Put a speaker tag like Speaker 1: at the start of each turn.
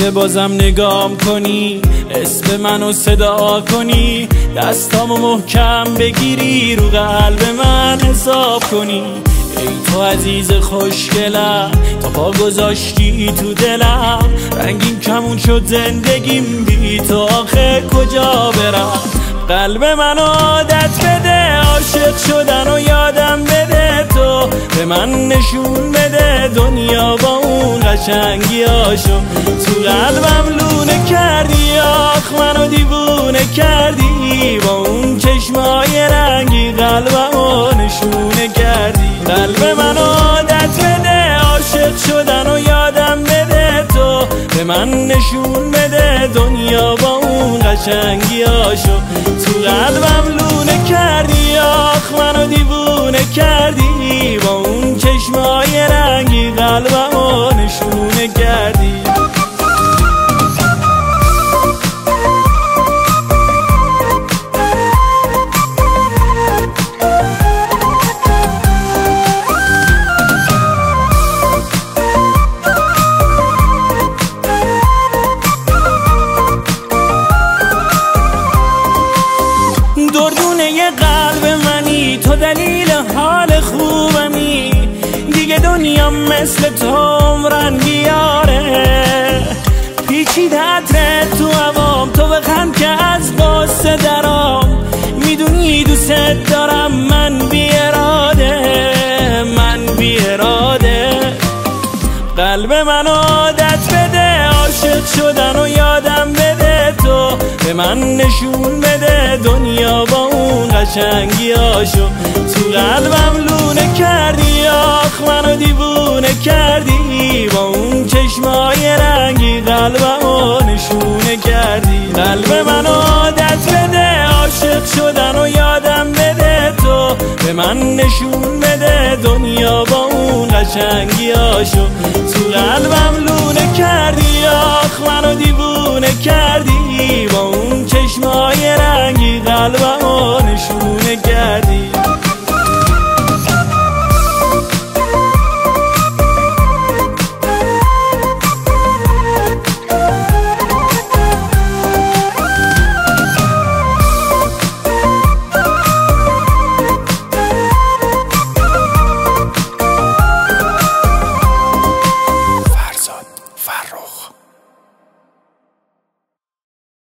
Speaker 1: که بازم نگام کنی، اسم منو صدا کنی، دستامو محکم بگیری، رو قلب من حساب کنی. ای تو عزیز خوشگلم، تا پا گذاشتی تو دلم، رنگین کمون شد زندگیم، بی تو آخه کجا برم؟ قلب من عادت بده، عاشق شدن و یادم بده، تو به من نشون بده دنیا با اون قشنگیاشو. تو قلبم لونه کردی، آخ منو دیوونه کردی، با اون چشمای رنگی قلبمو نشونه کردی. قلب من عادت بده، عاشق شدن و یادم بده، تو به من نشون بده دنیا با اون قشنگیاشو. تو قلبم لونه کردی، آخ منو دیوونه کردی، با اون چشمای رنگی قلبمو نشونه کردی. دردونه قلب منی، تو دلیل حال خوبمی، دیگه دنیا مثل تو رنگیاره. پیچیده عطرت تو هوام، تو بخند که از قصه درام، میدونی دوست دارم من بی اراده، من بی اراده. قلب من عادت بده، عاشق شدن و یادم بده، تو به من نشون بده دنیا با اون قشنگیاشو. تو قلبم لونه کردی، آخ منو دیوونه کردی، با اون چشمای رنگی قلبمو نشونه کردی. قلب من عادت بده، عاشق شدن و یادم بده، تو به من نشون بده دنیا با اون قشنگیاشو. تو قلبم لونه کردی، آخ منو دیوونه کردی،